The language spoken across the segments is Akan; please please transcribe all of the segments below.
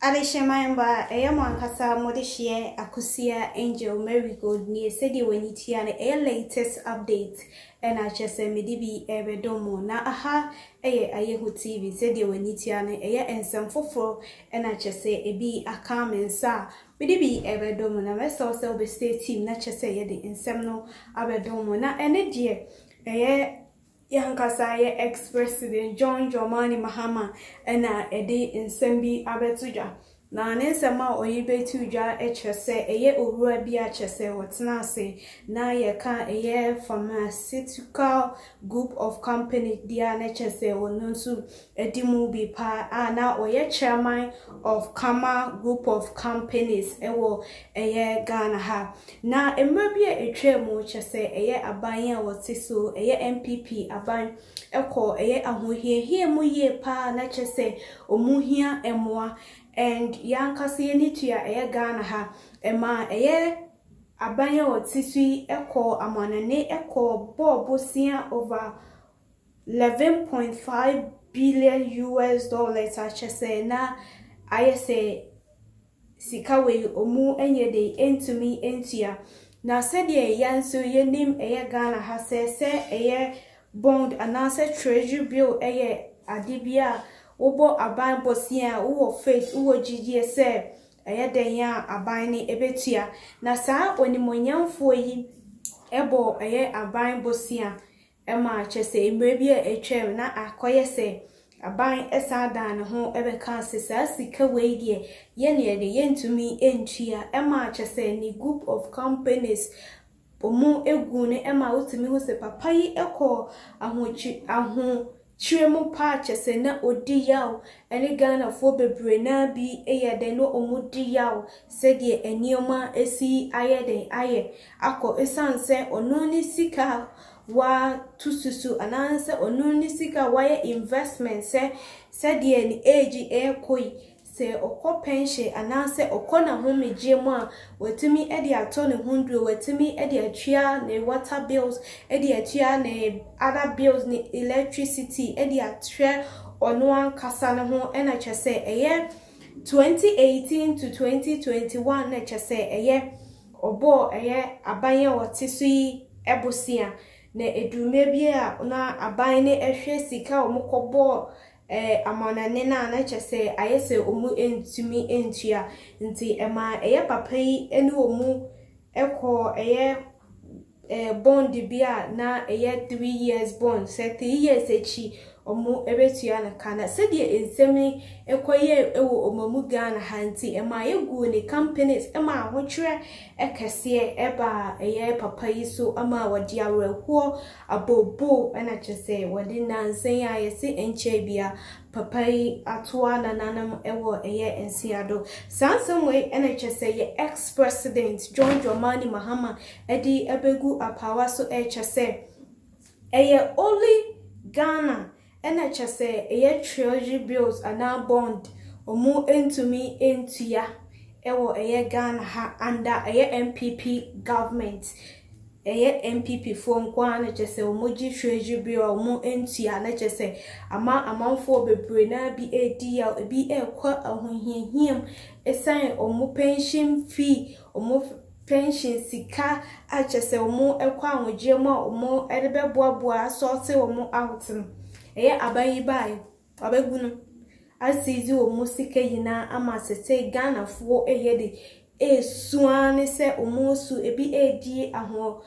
Aleshemayamba, Ayamakasa, Modishia, Akusia, Angel, Marigold, near Sedi Wenitiana, a latest update, and I just say Medibi Ebedomo. Na aha, Ayehu TV, Sedi Wenitiana, and some fofo, and I just say a be a calm sa. Medibi Ebedomo, na Vessel Selby State team, not just say the insemno Abedomo, na and dear. Yankasa ex-president John Dramani Mahama ena ede insembi abetuja na nensema oyibetuja echese eye owura bi achese wotena ase na yeka eye pharmaceutical group of company dia na chese wonunsu edimu bi pa na oye chairman of Kama group of companies ewo eye Ghana ha na emrabi etwemu chese eye aban a wotiso eye MPP aban eko eye ahohie mu ye pa na chese omuhia emoa and yankasi ni tuya eye Ghana ha ema eye abanya otisui eko amanane eko bobosia over 11.5 billion US dollars achese na ayese sikawe omu enyede entumi entia na sede yanso yenim eye Ghana ha se eye bond anase treasury bill eye adibia Obo aban bosia uwo faith uwo jijie se ayeden ya aban ni ebetua na saa onimonyamfo yi ebo aban bosia ema chese emrebia etwem na akoye se aban esadan ho ebeka sesa sika weidie ye yentumi entua ema chese ni group of companies omu egu ne ema utimi ho se papa yi eko aho Chiremu pa chese na odi yaw ene Ghana fo bebre na bi eyede no omudi yaw sedie enioma esi ayede aye akọ esanse onuni sika wa tususu ananse onuni sika wa investment sedie ni age ekoi se okọ pension ananse okọ na homegye mu a wetimi ede ato ne hundro wetimi ede atwia ne water bills ede atwia ne other bills ne electricity ede atwia ono ankasa ne ho ena kyese eye 2018 to 2021 na kyese eye obo eye abanye wotisui ebosia na edume bia na abanye ehwe sika omokobo amanane na chese ayese omu entumi entua nti ema eye papa yi eni omu eko eye bond bia na eye 3 years bond 3 years echi omu ebetua na kana sedie ensemi ekoye ewo omamu Ghana hanti ema yegu ne companies ema ahotwere ekese eba eye papa yi so ama wadi awerho abobo na chese wadi nansen ya yesi enche bia papa yi atoa na nanam ewo eye N.Addo sansomwe ena chese ye ex-president John Dramani Mahama edi ebegu apawa so chese eye only Ghana ena chese eye treasury bills ana bond omu entumi entua ewo eye Ghana ha under eye MPP government eye MPP fo nkwa na chese omuji treasury bill omu entua na chese ama amanfo bebre na bi edi ya bi ekwa ahohiahiem esan omu pension fee omu pension sika achese omu ekwa ahogema omu edebeboaboa sorte omu outin eye abayi bai abegunu asizi omu sika yina ama sete Ghana fo eyede esuane se omu su ebi edi aho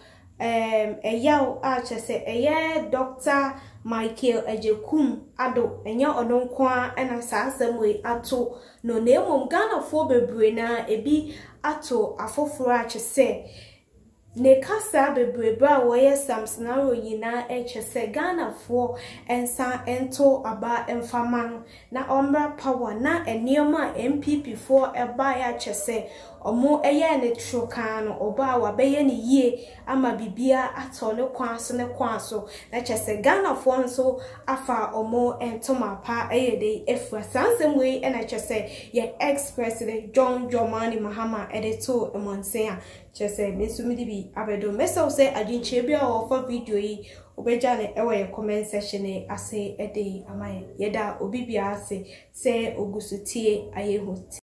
eyaw achese eye Dr.Michael ejekum ado enya ononkwa ena sasamwe ato no nemom Ghana fo bebre na ebi ato afoforo achese ne kasa bebreba woye samsnaro yina echese Ghana fo ensa ento aba emfama na ombra power na enioma MPP fo eba ya chese omo eye ne trokano oba wa beye ne yie ama bibia ato ne kwanso na chese Ghana fo nso afa omo entoma pa eye de efra sansemwe ena chese ye ex-president John Dramani Mahama edeto emonsen chese mesumidi bi abedo meso se adinche bia ofa video yi obeja ne ewe comment section ase ede amaye yeda obibia ase se ogusutie ayeho